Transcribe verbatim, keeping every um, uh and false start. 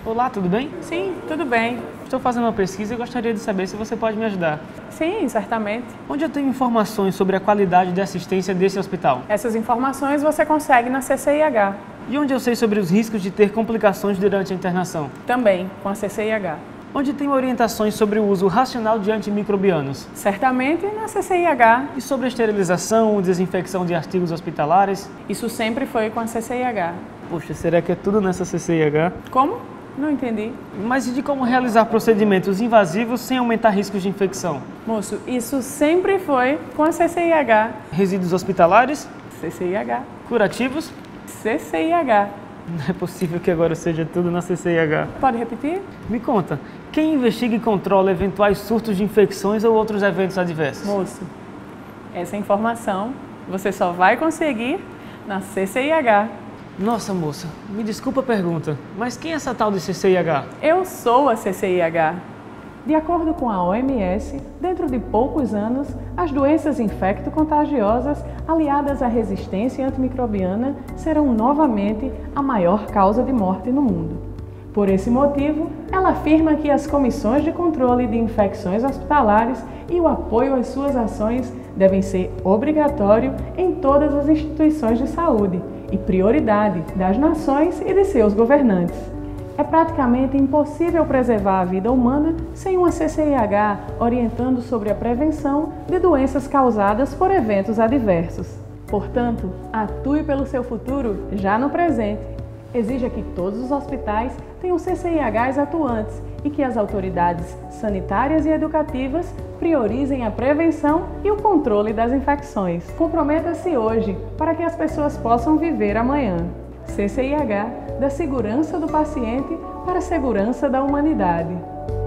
Olá, tudo bem? Sim, tudo bem. Estou fazendo uma pesquisa e gostaria de saber se você pode me ajudar. Sim, certamente. Onde eu tenho informações sobre a qualidade de assistência desse hospital? Essas informações você consegue na C C I H. E onde eu sei sobre os riscos de ter complicações durante a internação? Também, com a C C I H. Onde tem orientações sobre o uso racional de antimicrobianos? Certamente na C C I H. E sobre a esterilização, desinfecção de artigos hospitalares? Isso sempre foi com a C C I H. Poxa, será que é tudo nessa C C I H? Como? Não entendi. Mas e de como realizar procedimentos invasivos sem aumentar riscos de infecção? Moço, isso sempre foi com a C C I H. Resíduos hospitalares? C C I H. Curativos? C C I H. Não é possível que agora seja tudo na C C I H. Pode repetir? Me conta, quem investiga e controla eventuais surtos de infecções ou outros eventos adversos? Moço, essa informação você só vai conseguir na C C I H. Nossa, moça, me desculpa a pergunta, mas quem é essa tal de C C I H? Eu sou a C C I H. De acordo com a O M S, dentro de poucos anos, as doenças infecto-contagiosas aliadas à resistência antimicrobiana serão novamente a maior causa de morte no mundo. Por esse motivo, ela afirma que as comissões de controle de infecções hospitalares e o apoio às suas ações devem ser obrigatório em todas as instituições de saúde e prioridade das nações e de seus governantes. É praticamente impossível preservar a vida humana sem uma C C I H orientando sobre a prevenção de doenças causadas por eventos adversos. Portanto, atue pelo seu futuro já no presente. Exija que todos os hospitais tenham C C I Hs atuantes e que as autoridades sanitárias e educativas priorizem a prevenção e o controle das infecções. Comprometa-se hoje para que as pessoas possam viver amanhã. C C I H, da segurança do paciente para a segurança da humanidade.